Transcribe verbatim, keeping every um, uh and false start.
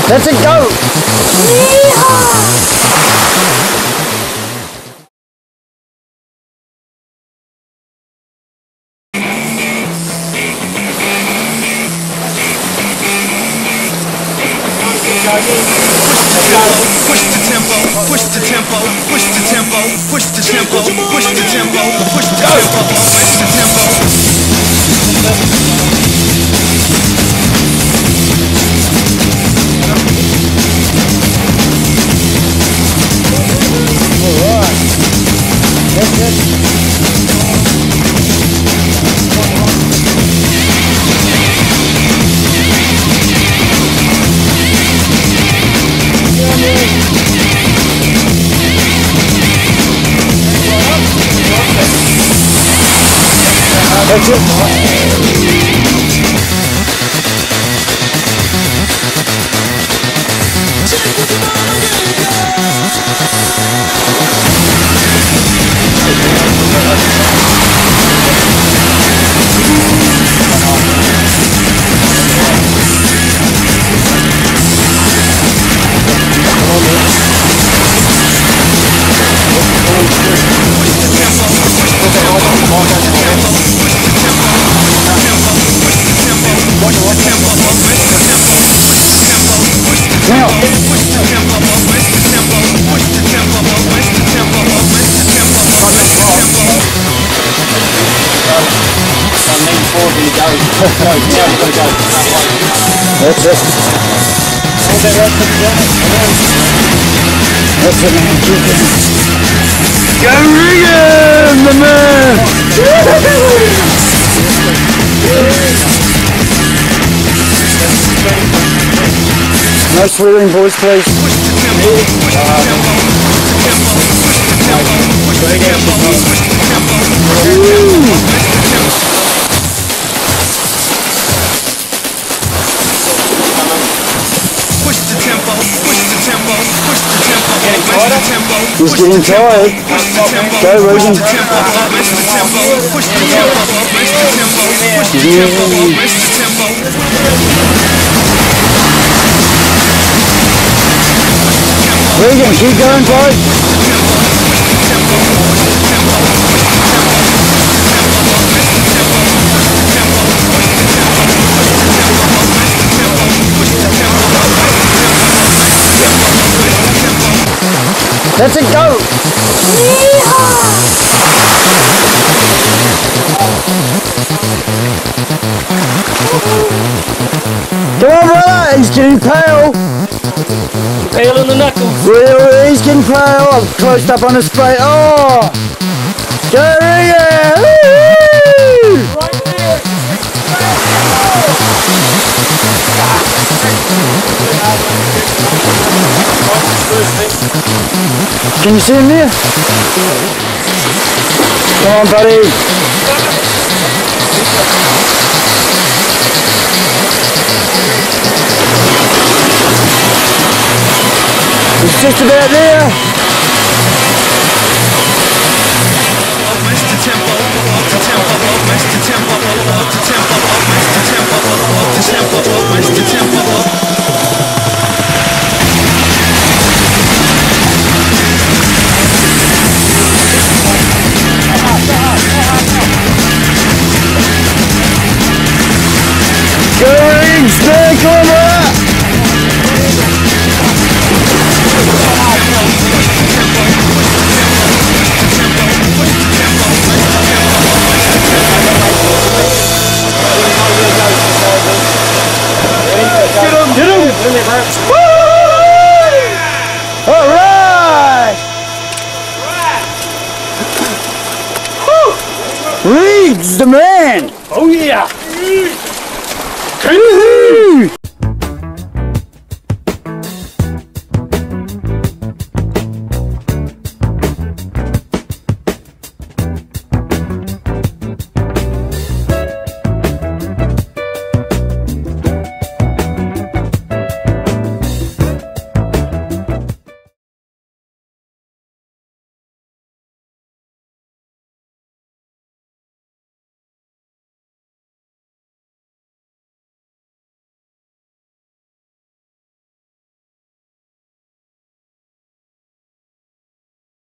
Let's it go! Push the tempo, push the tempo, push the tempo, push the tempo, push the tempo, push the tempo, push the tempo. Alright. That's it. That's it. That's it. That's it, man. Keep it. Go Regan, the man! No swearing, boys, please. He's getting tired. Go, Regan. Regan, keep going, boy. Let's it go! Come on, brother! He's getting pale! Pale in the knuckles! Well, he's getting pale! I've closed up on his face! Oh! Go, Regan! Right there! Can you see him there? Come on, buddy! He's just about there! Going, stay cover! Get him! Get him! Woo! All right! Reed's the man! Oh yeah!